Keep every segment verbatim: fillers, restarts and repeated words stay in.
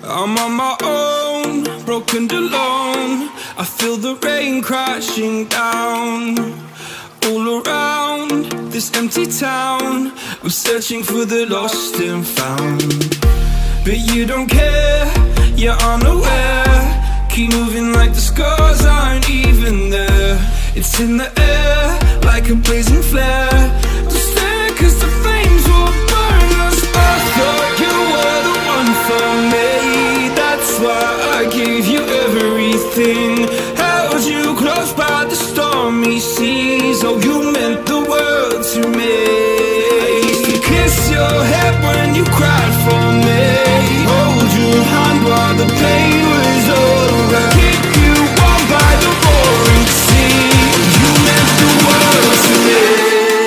I'm on my own, broken and alone. I feel the rain crashing down all around this empty town. I'm searching for the lost and found, but you don't care, you're unaware. Keep moving like the scars aren't even there. It's in the air like a blazing flare. Don't stare cause the flames will burn us. I thought you were the one for me, that's why I gave you everything. Held you close by the stormy seas. Oh, you meant the world to me. I used to kiss your head when you cried for me, hold your hand while the pain was over, keep you warm by the roaring sea. You meant the world to me.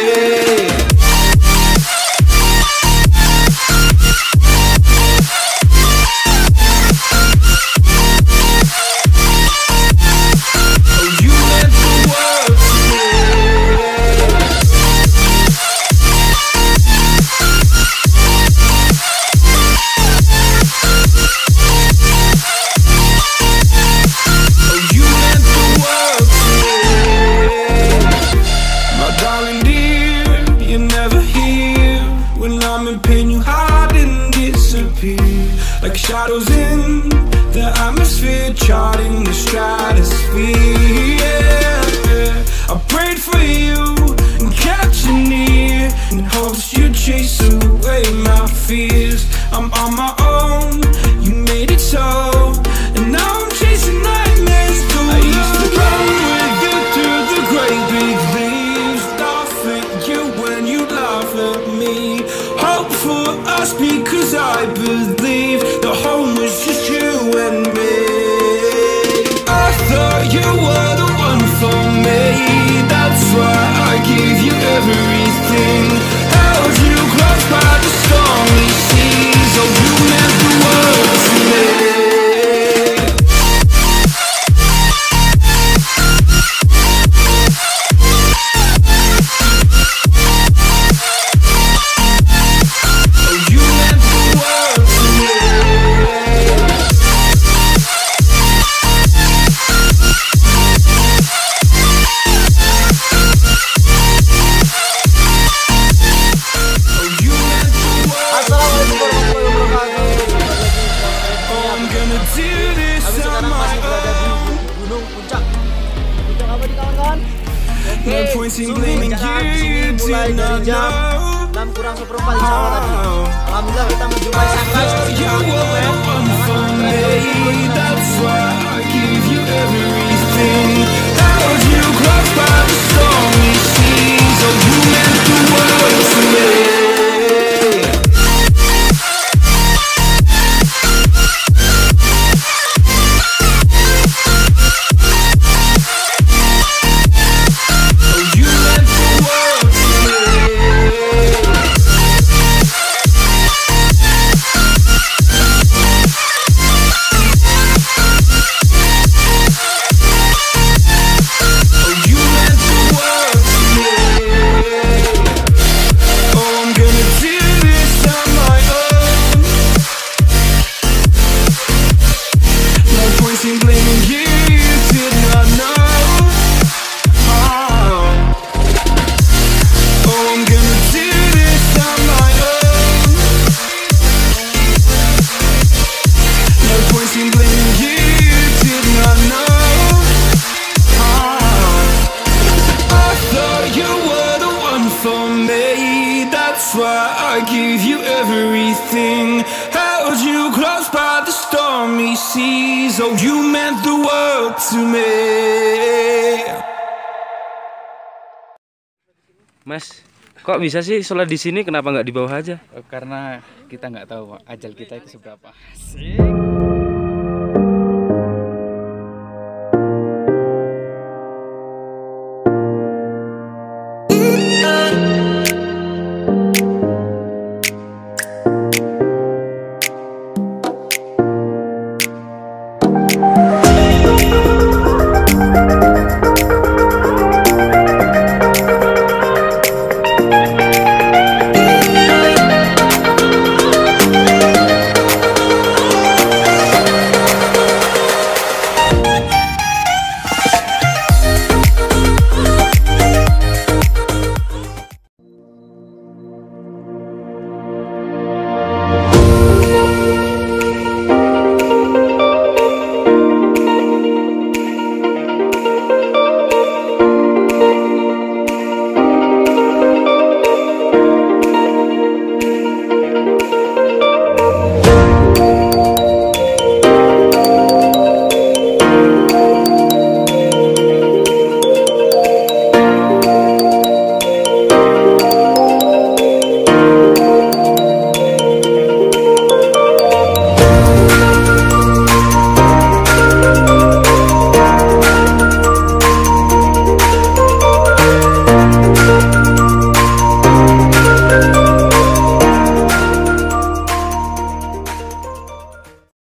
Like shadows in the atmosphere, charting the stratosphere. Yeah. I prayed for you and kept you near in hopes you'd chase away my fears. I'm on my own, you made it so, and now I'm chasing nightmares too. I used to run with you through the great big leaves, laugh at you when you laugh at me. Hope for us because I believe the home was just you and me. I thought you were the one for me, that's why I gave you everything. Held you close by the stormy seas. Oh, you meant the world to me. Sungguh perjalanan di sini mulai dari jam enam kurang seperempat insya Allah tadi. Alhamdulillah kita menjumpai sunrise di Jepang men. That's why I gave you everything. Held you close by the stormy seas. Oh, you meant the world to me. Mas, kok bisa sih sholat di sini? Kenapa nggak di bawah aja? Karena kita nggak tahu ajal kita itu seberapa. Asik.